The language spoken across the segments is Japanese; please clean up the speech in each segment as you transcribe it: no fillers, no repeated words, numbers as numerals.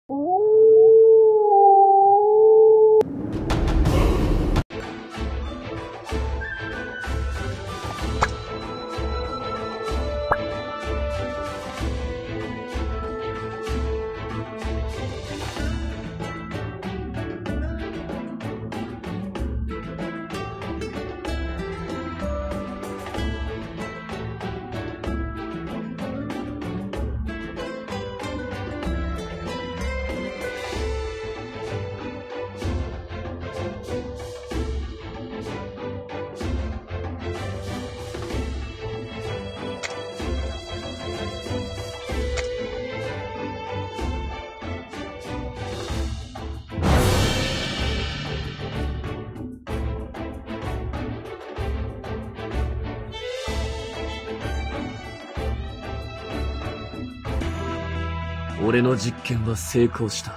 俺の実験は成功した。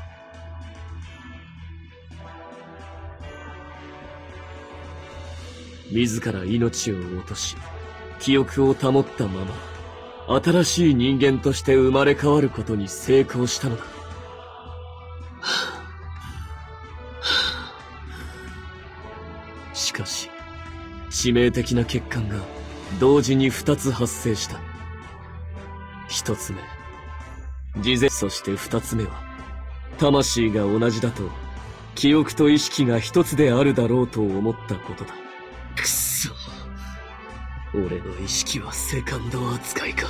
自ら命を落とし、記憶を保ったまま、新しい人間として生まれ変わることに成功したのだ。しかし、致命的な欠陥が同時に2つ発生した。1つ目、事前、そして2つ目は、魂が同じだと、記憶と意識が一つであるだろうと思ったことだ。くそ。俺の意識はセカンド扱いか。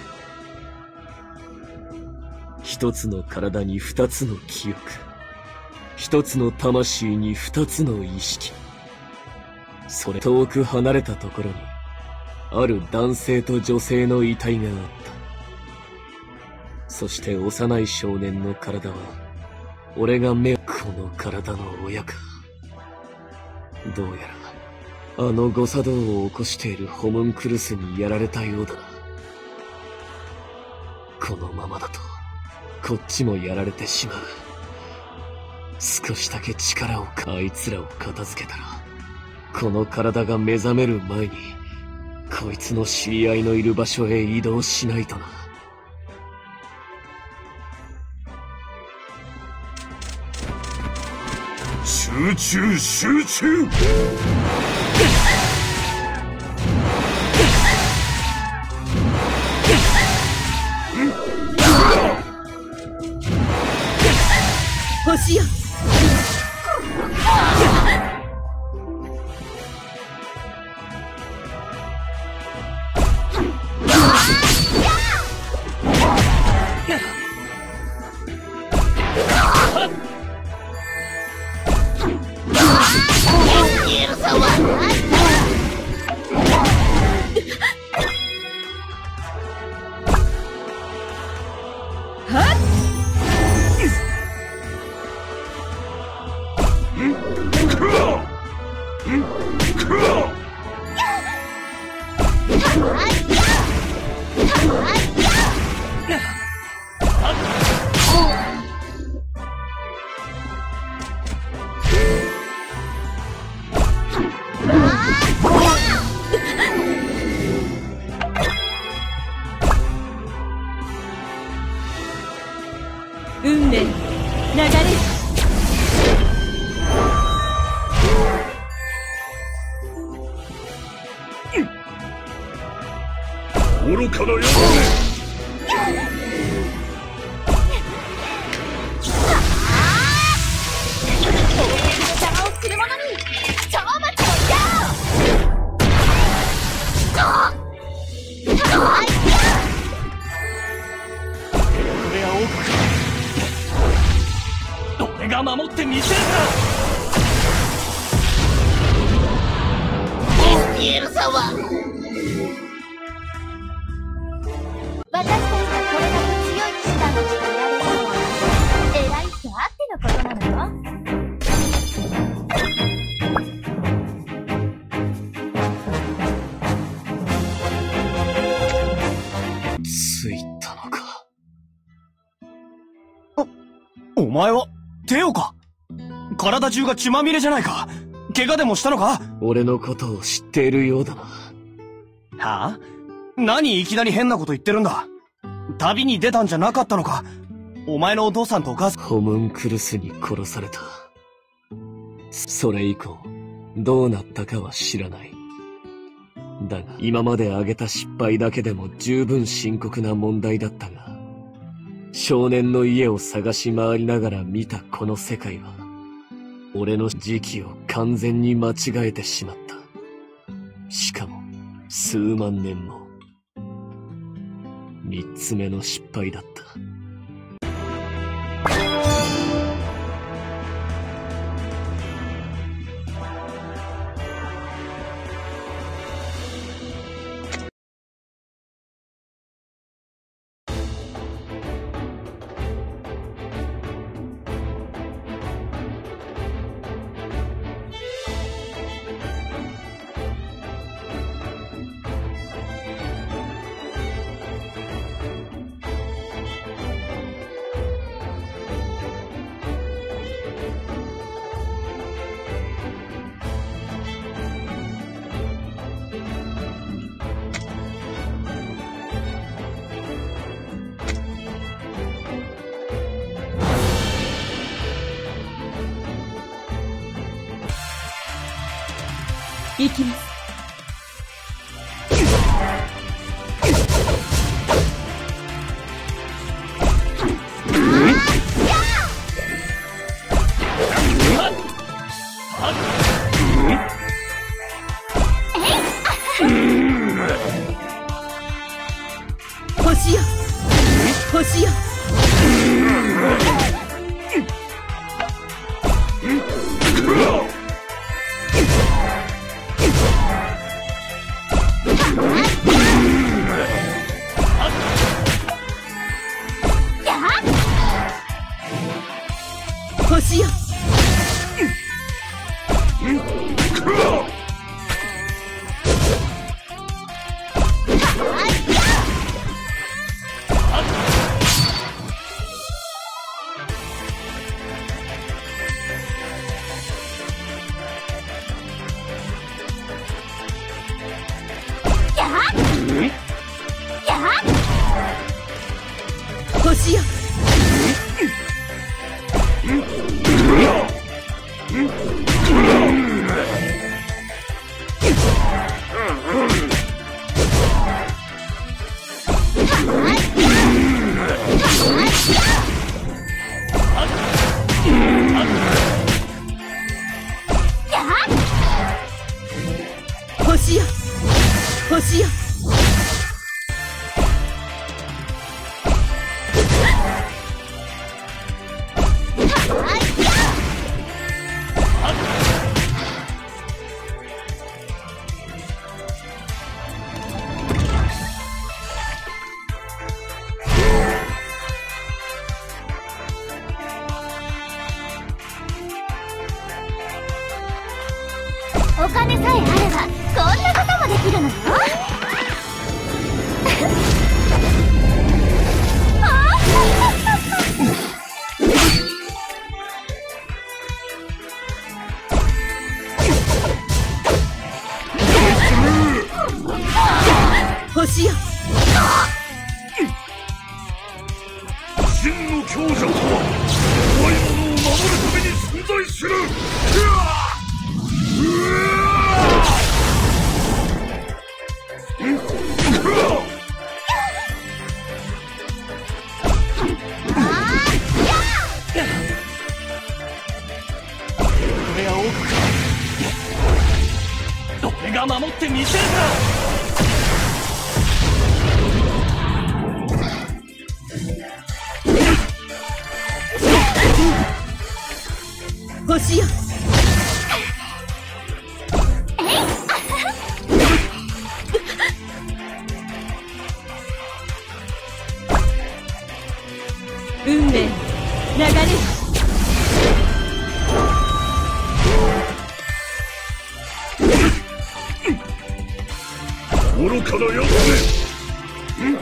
一つの体に二つの記憶。一つの魂に二つの意識。それ遠く離れたところに、ある男性と女性の遺体があった。そして幼い少年の体は、俺がこの体の親か。どうやら、あの誤作動を起こしているホムンクルスにやられたようだな。このままだと、こっちもやられてしまう。少しだけ力をあいつらを片付けたら、この体が目覚める前に、こいつの知り合いのいる場所へ移動しないとな。 集中集中。 星よ。運命流れ。 愚かなやつめ。 邪魔をする者に超罰をこれは王国。俺が守ってみせるか。エルサは私たちがこれだけ強い騎士団としていられるのは偉い人あってのことなのよ。 ついたのか。 お前はテオか。体中が血まみれじゃないか。怪我でもしたのか。 俺のことを知っているようだな。 はあ？何いきなり変なこと言ってるんだ。旅に出たんじゃなかったのか。 お前のお父さんとお母さん。 ホムンクルスに殺された。それ以降、どうなったかは知らない。だが、今まで挙げた失敗だけでも十分深刻な問題だったが、少年の家を探し回りながら見たこの世界は、俺の時期を完全に間違えてしまった。しかも、数万年も。三つ目の失敗だった。 行きます。星よ、星よ。星よ。星よ。星よ、星よ。 お金さえあればこんなこともできるのよ。 星よ。 真の強者とは怖いものを守るために存在する。俺が守ってみせる星よ。運命、流れよ。 愚かなやつめ。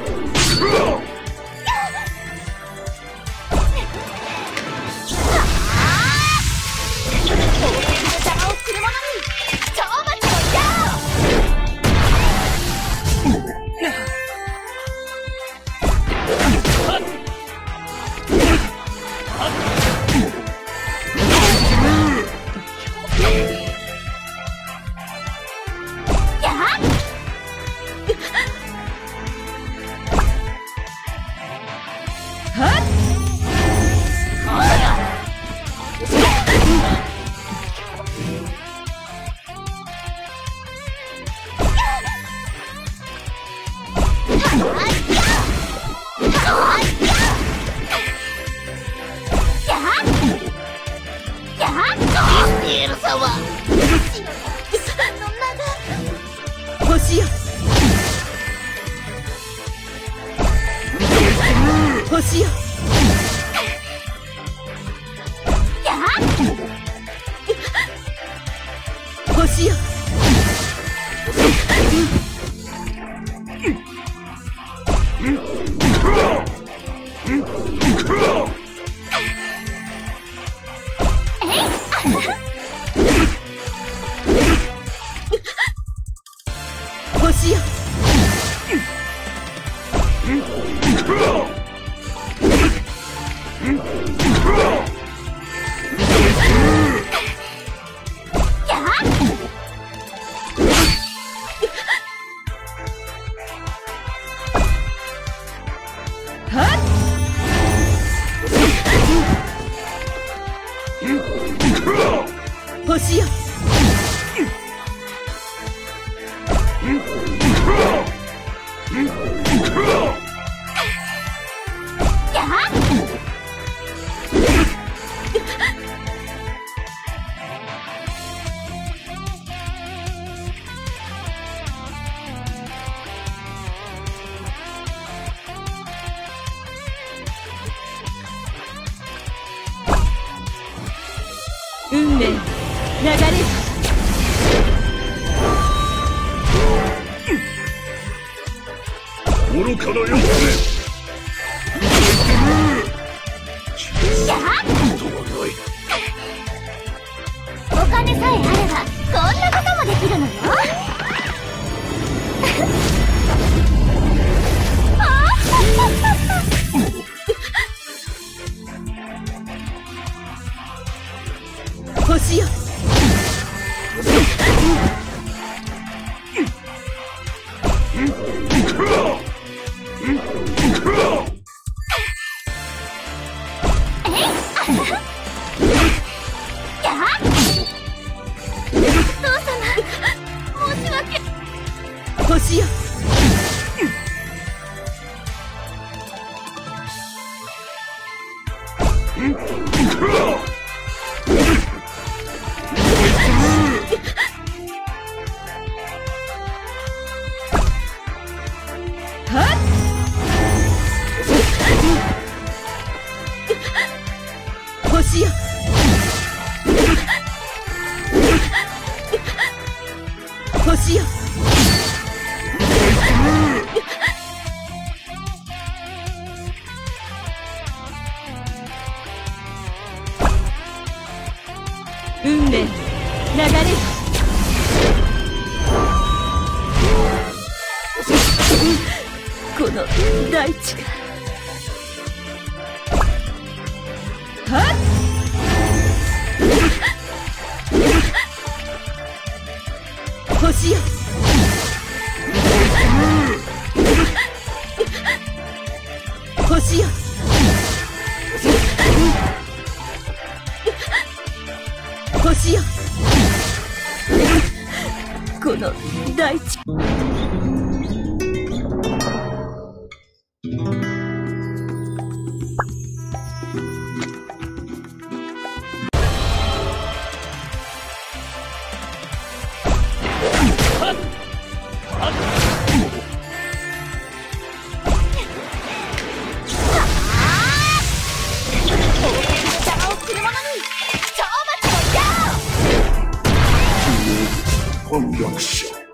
星よ星よ星よ星よ星よ運命流れ愚かなやつめお金さえあればこんなこともできるのよ。 星よ星よ星よ星よ運命流れこの大地が星よ星よ星よこの大地反逆者